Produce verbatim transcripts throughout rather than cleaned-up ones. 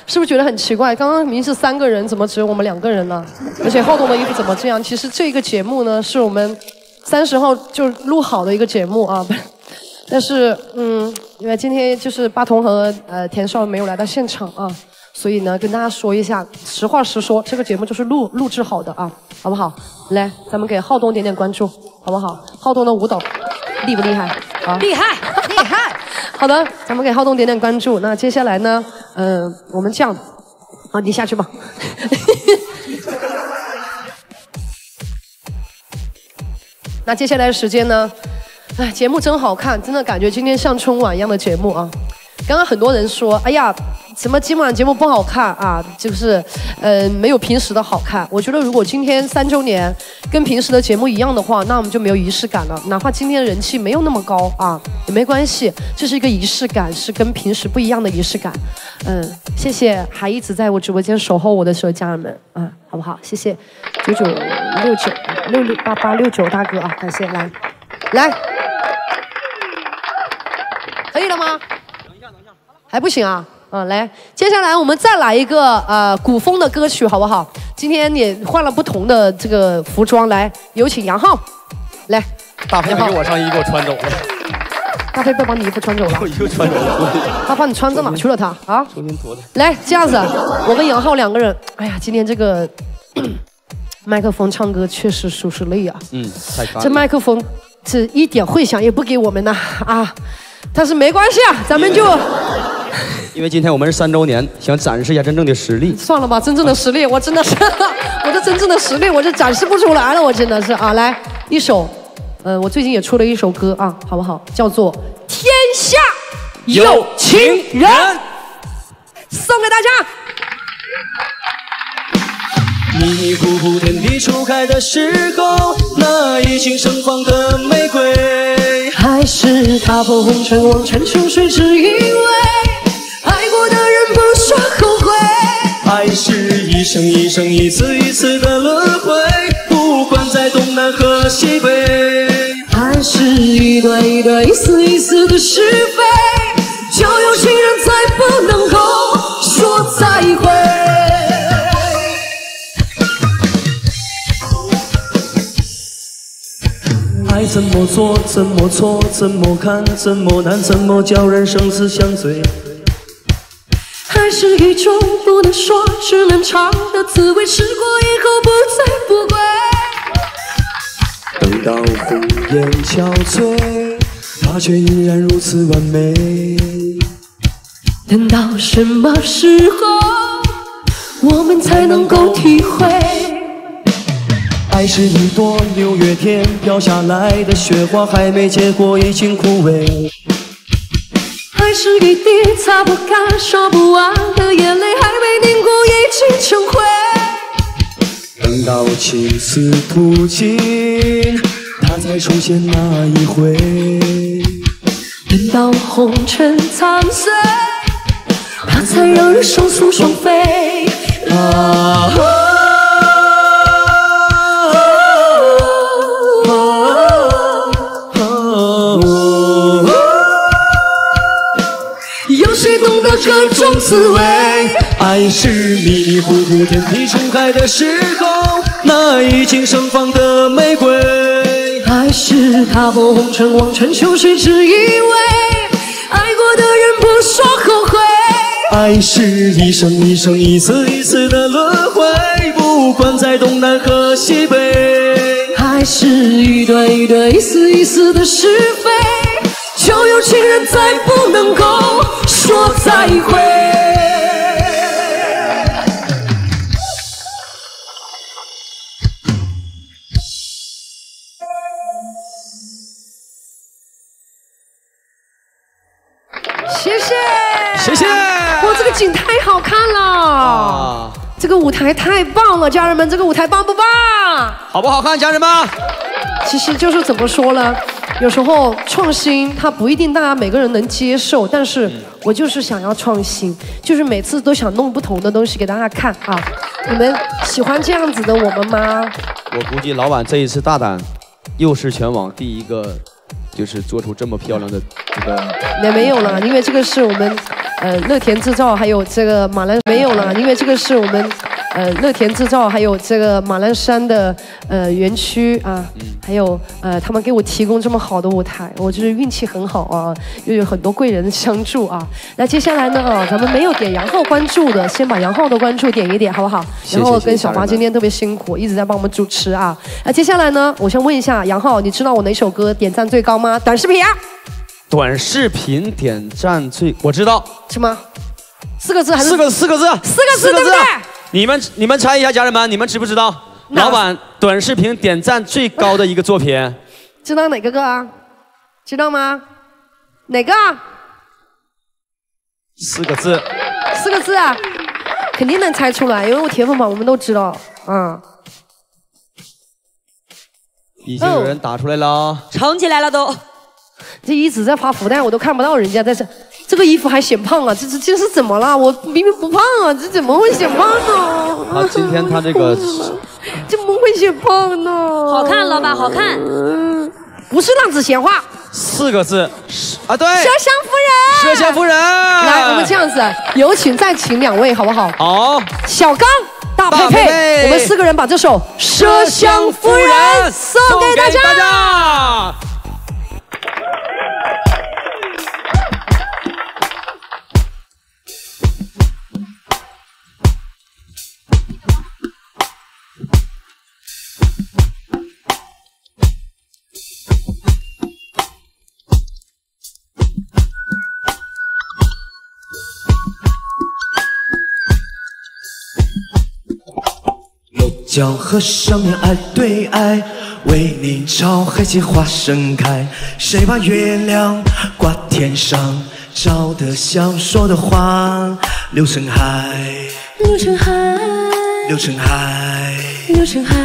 是不是觉得很奇怪？刚刚明明是三个人，怎么只有我们两个人呢？而且浩东的衣服怎么这样？其实这个节目呢，是我们三十号就录好的一个节目啊。但是，嗯，因为今天就是巴童和呃田少没有来到现场啊，所以呢，跟大家说一下，实话实说，这个节目就是录录制好的啊，好不好？来，咱们给浩东点点关注，好不好？浩东的舞蹈厉不厉害？啊， 厉害，厉害。 好的，咱们给浩东点点关注。那接下来呢，嗯、呃，我们这样，啊，你下去吧。那接下来的时间呢？哎，节目真好看，真的感觉今天像春晚一样的节目啊！刚刚很多人说，哎呀，怎么今晚节目不好看啊？就是，呃，没有平时的好看。我觉得如果今天三周年跟平时的节目一样的话，那我们就没有仪式感了。哪怕今天的人气没有那么高啊，也没关系，这是一个仪式感，是跟平时不一样的仪式感。嗯，谢谢还一直在我直播间守候我的所有家人们啊，好不好？谢谢九九六九六六八八六九大哥啊，感谢，来，来。可以了吗？等一下，等一下，还不行啊？嗯，来，接下来我们再来一个呃古风的歌曲，好不好？今天也换了不同的这个服装，来，有请杨浩，来。 大飞给我上衣给我穿走了。 大飞被把你衣服穿走了。 我衣服穿走了。 他把你穿到哪去了？他啊？ 重新脱的。 来，这样子，我跟杨浩两个人，哎呀，今天这个麦克风唱歌确实属实累啊。 嗯，太干了。 这麦克风是一点回响也不给我们呐啊！但是没关系啊，咱们就因为今天我们是三周年，想展示一下真正的实力。 算了吧，真正的实力，我真的是，我这真正的实力，我这展示不出来了，我真的是啊！来一首，呃，我最近也出了一首歌啊，好不好？叫做《天下有情人》，送给大家。 迷迷糊糊天地初开的时候，那已经盛放的玫瑰， 还是踏破红尘望穿秋水，只因为爱过的人不说后悔。 爱是一生一生一次一次的轮回，不管在东南和西北。 爱是一段一段一丝一丝的是非，就有情人再不能够说再会。 爱怎么做，怎么错，怎么看，怎么难，怎么叫人生死相随？ 爱是一种不能说，只能尝的滋味，吃过以后不醉不归。 等到红颜憔悴，它却依然如此完美。 等到什么时候，我们才能够体会？ 爱是一朵六月天飘下来的雪花，还没结果已经枯萎。 爱是一滴擦不干、说不完的眼泪，还没凝固已经成灰。 等到青丝吐尽，它才出现那一回。 等到红尘苍碎，它才让人双宿双飞。啊！ 这种滋味，爱是迷迷糊糊天地初开的时候，那已经盛放的玫瑰。 爱是踏破红尘望穿秋水，只因为爱过的人不说后悔。 爱是一生一生一次一次的轮回，不管在东南和西北。 爱是一段一段一丝一丝的是非，就有情人再不能够说再会。谢谢， 谢谢。 哇，这个景太好看了，啊、这个舞台太棒了，家人们，这个舞台棒不棒？ 好不好看，家人们？ 其实就是怎么说呢？有时候创新它不一定大家每个人能接受，但是我就是想要创新，就是每次都想弄不同的东西给大家看啊！你们喜欢这样子的我们吗？ 我估计老板这一次大胆，又是全网第一个，就是做出这么漂亮的这个。 也没有了，因为这个是我们呃乐田制造还有这个马栏没有了，因为这个是我们呃乐田制造还有这个马栏山的呃园区啊，还有呃他们给我提供这么好的舞台，我就是运气很好啊，又有很多贵人相助啊。那接下来呢啊，咱们没有点杨浩关注的，先把杨浩的关注点一点好不好？然后跟小华今天特别辛苦，一直在帮我们主持啊。那接下来呢，我想问一下杨浩，你知道我哪首歌点赞最高吗？短视频啊。 短视频点赞最，我知道什么？四个字还是四个四个字？ 四个字，对不对？ 你们你们猜一下，家人们，你们知不知道老板短视频点赞最高的一个作品？ 知道哪个歌啊？知道吗？哪个啊？ 四个字。 四个字啊，肯定能猜出来，因为我铁粉嘛，我们都知道。嗯。 已经有人打出来了，哦、 撑起来了都。 这一直在发福袋，我都看不到人家在这。这个衣服还显胖啊！这这这是怎么了？我明明不胖啊，这怎么会显胖呢？ 他今天他这个怎么会显胖呢？ 好看，老板好看。 嗯，不是浪子闲话。 四个字啊，对。 麝香夫麝人。 香夫人。 来，我们这样子，有请再请两位好不好？ 好。 小刚。大佩佩，我们四个人把这首《麝香夫人》送给大家。大家江河上面爱对爱，为你朝海间花盛开。谁把月亮挂天上，照得像说的话。流成海， 流成海， 流成海， 流成海。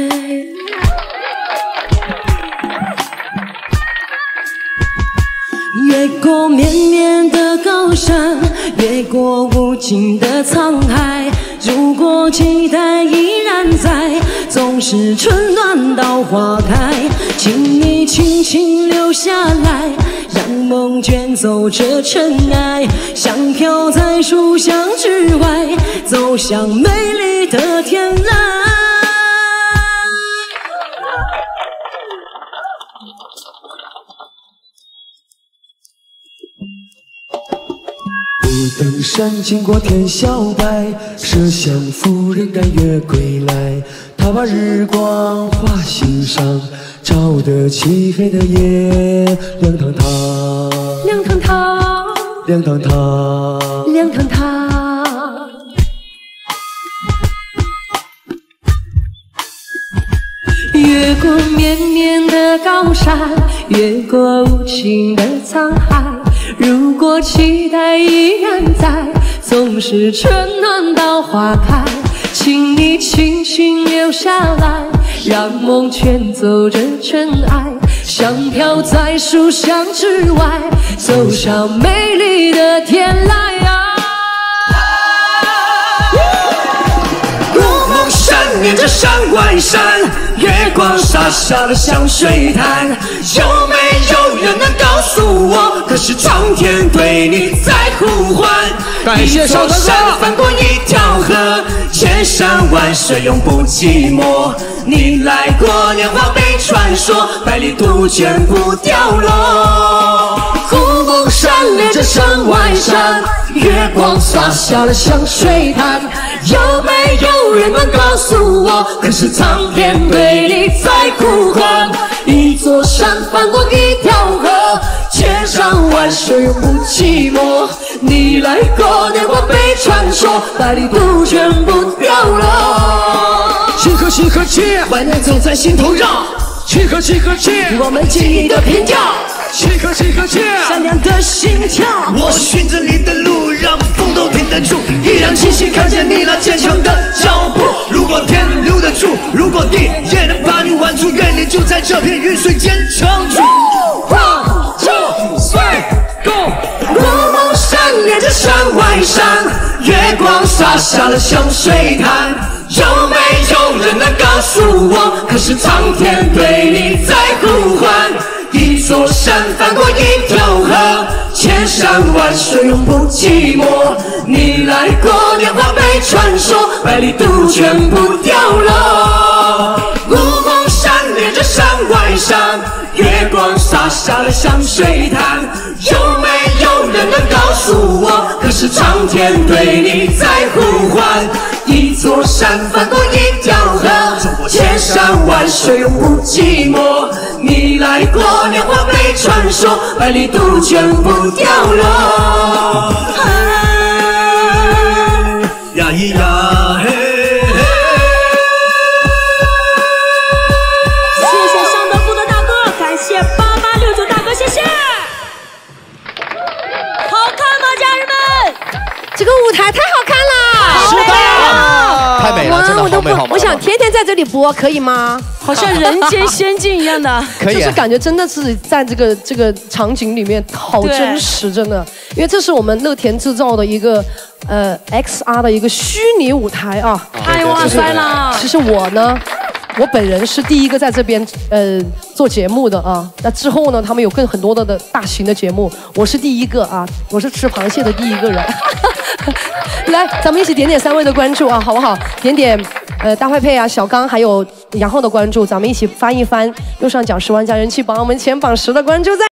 越过绵绵的高山，越过无尽的沧海。如果期待依然在，总是春暖到花开。请你轻轻留下来，让梦卷走这尘埃，像飘在书香之外，走向美丽的天籁。 不登山，经过天晓白，麝香夫人赶月归来。她把日光画心上，照得漆黑的夜亮堂堂， 亮堂堂， 亮堂堂， 亮堂堂。越过绵绵的高山，越过无尽的沧海。如果期待依然在，总是春暖到花开。请你轻轻留下来，让梦卷走这尘埃，像飘在书香之外，走向美丽的天籁啊！ 如梦山连着山外山，月光洒下了香水滩。有没有人能告诉我，可是苍天对你在呼唤？ 感谢少哥哥。 一座山翻过一条河，千山万水永不寂寞。你来过，年华被传说，百里杜鹃不掉落。 古蒙山连着山外山，月光洒下了香水滩。有没有人能告诉我，可是苍天对你在呼唤？一座山翻过一条河，千山万水永不寂寞。你来过，年华被传说，百里杜鹃不掉落。 情和情和情，万年总在心头绕。情和情和情， 我们记忆的偏调。 情和情和情， 善良的心跳。 我循着你的路，让风都停得住，依然清晰看见你那坚强的脚步。如果天留得住，如果地也能把你挽住，愿你就在这片云水间常驻。One two three go。 古蒙山连着山外山，月光洒下了香水滩。有没有人能告诉我，可是苍天对你在呼唤？ 一座山翻过一条河，千山万水永不寂寞。你来过，年华被传说，百里杜鹃不掉落。乌蒙山连着山外山，月光洒下了香水潭。有没有人能告诉我，可是苍天对你在呼唤？一座山翻过一条河，千山万水永不寂寞。你来过，年华被传说，百里杜鹃不掉落。 呀咿呀嘿。 谢谢上德福的大哥，感谢八八六九大哥，谢谢。好看吗，家人们？ 这个舞台太好看了， 是的， 太美了，真的好美好美。 我想天天在这里播，可以吗？ 好像人间仙境一样的， 可以， 就是感觉真的是在这个这个场景里面好真实，真的，因为这是我们乐田制造的一个呃 X R 的一个虚拟舞台啊， 太哇塞了。 其实我呢。我本人是第一个在这边呃做节目的啊，那之后呢，他们有更很多的的大型的节目，我是第一个啊，我是吃螃蟹的第一个人。来，咱们一起点点三位的关注啊，好不好？点点呃大坏配啊、小刚还有杨浩的关注，咱们一起翻一翻右上角十万加人气榜，我们前榜十的关注在。